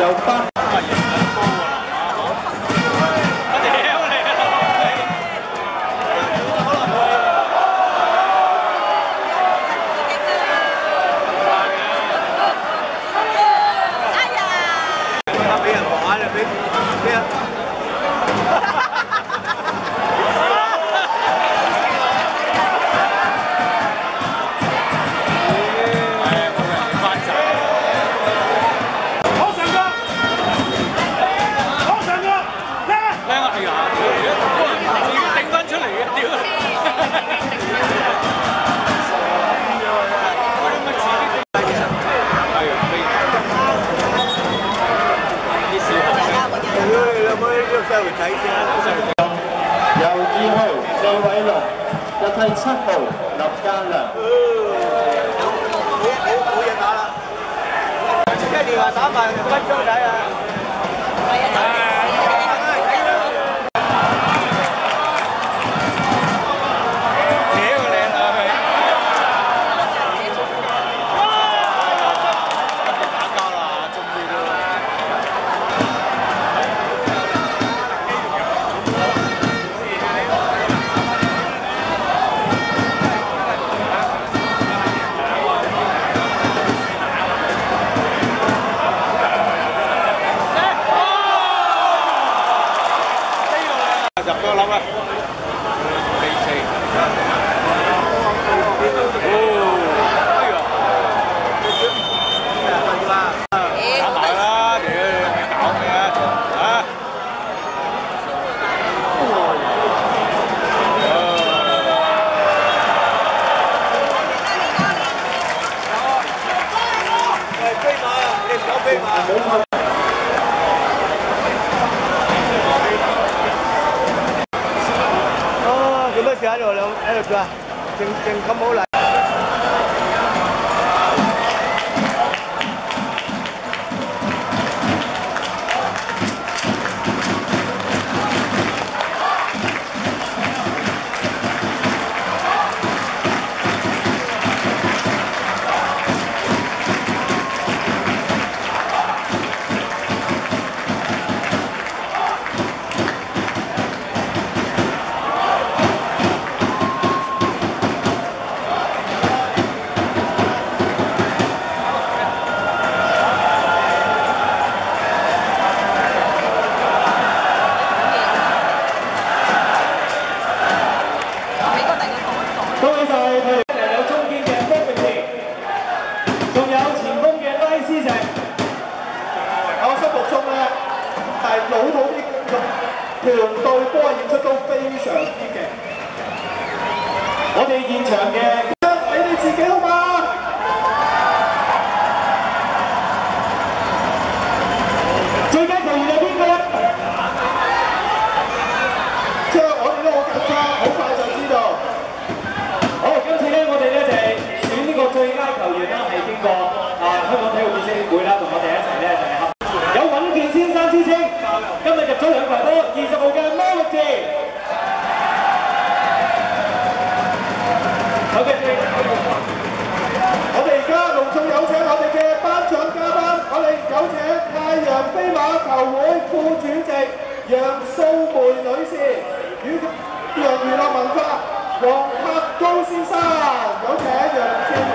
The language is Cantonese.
由8。 由2號李偉龍，入替7號林家良。冇嘢打啦！即係你話打埋分鐘仔啊！入咗粒啦，4-4。哦，哎呀，打埋啦，屌你搞咩啊？啊！飛馬，你唔搞飛馬。 喺度做啊，正咁好嚟。老土啲咁強對波演出都非常之勁。我哋現場嘅，你哋自己好嘛？最佳球員係邊個？即係我哋都好緊張，好快就知道。好，今次咧我哋咧就係選呢個最佳球員啦，係經過香港體育知識會啦，同我哋一齊咧就係合。 有穩健先生之稱，今日入咗2球波，20號嘅摩力治。好嘅，我哋而家隆重有請我哋嘅頒獎嘉賓，我哋有請太陽飛馬球會副主席楊素梅女士，以及洋娛樂文化黃柏高先生，有請楊先生。